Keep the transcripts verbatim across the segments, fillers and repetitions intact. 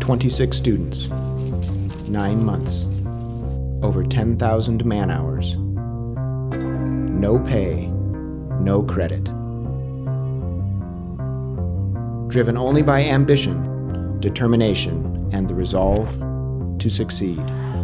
twenty-six students, nine months, over ten thousand man-hours. No pay, no credit. Driven only by ambition, determination, and the resolve to succeed.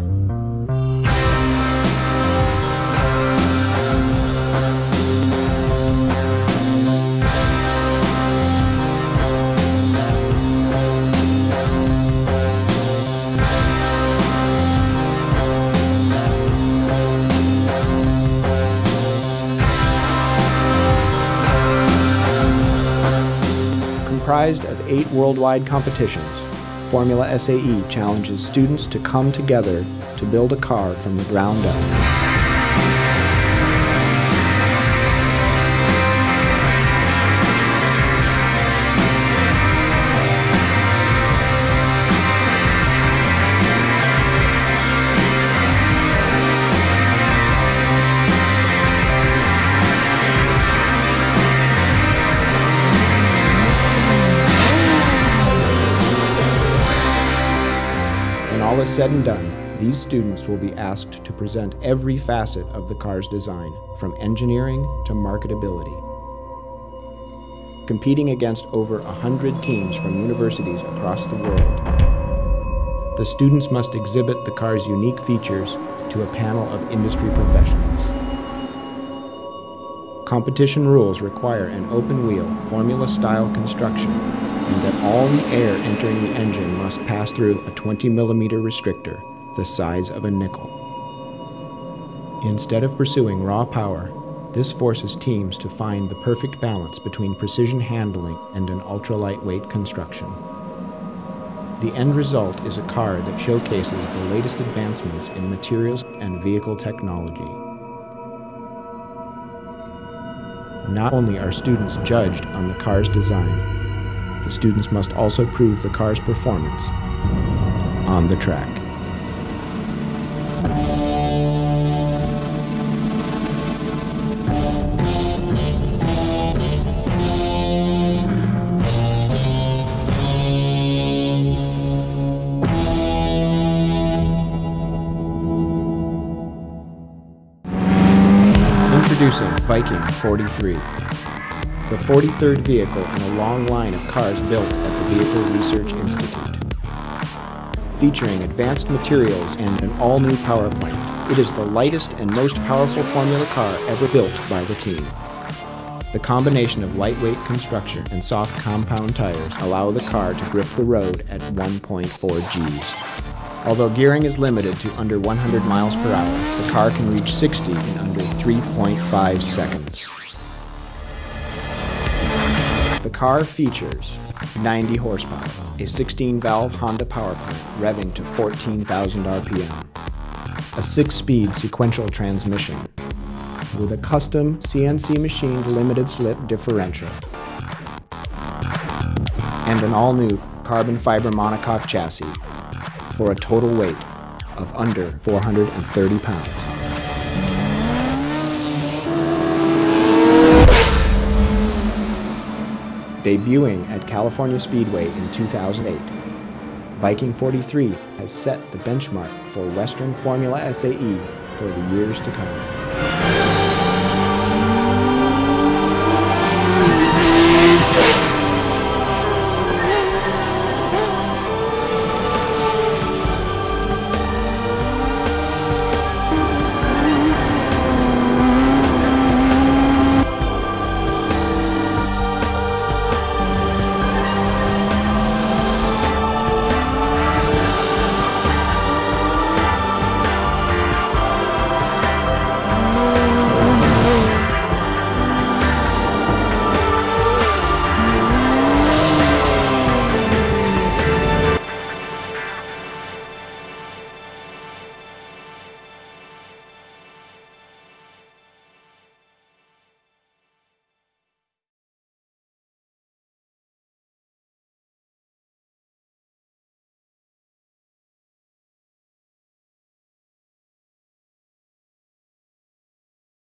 Comprised of eight worldwide competitions, Formula S A E challenges students to come together to build a car from the ground up. When all is said and done, these students will be asked to present every facet of the car's design, from engineering to marketability. Competing against over a hundred teams from universities across the world, the students must exhibit the car's unique features to a panel of industry professionals. Competition rules require an open-wheel, formula-style construction, and that all the air entering the engine must pass through a twenty millimeter restrictor, the size of a nickel. Instead of pursuing raw power, this forces teams to find the perfect balance between precision handling and an ultra-lightweight construction. The end result is a car that showcases the latest advancements in materials and vehicle technology. Not only are students judged on the car's design, the students must also prove the car's performance on the track. Introducing Viking forty-three. The forty-third vehicle in a long line of cars built at the Vehicle Research Institute. Featuring advanced materials and an all-new power plant, it is the lightest and most powerful Formula car ever built by the team. The combination of lightweight construction and soft compound tires allow the car to grip the road at one point four G's. Although gearing is limited to under one hundred miles per hour, the car can reach sixty in under three point five seconds. The car features ninety horsepower, a sixteen valve Honda power plant revving to fourteen thousand R P M, a six-speed sequential transmission with a custom C N C machined limited slip differential, and an all-new carbon fiber monocoque chassis for a total weight of under four hundred thirty pounds. Debuting at California Speedway in two thousand eight, Viking forty-three has set the benchmark for Western Formula S A E for the years to come.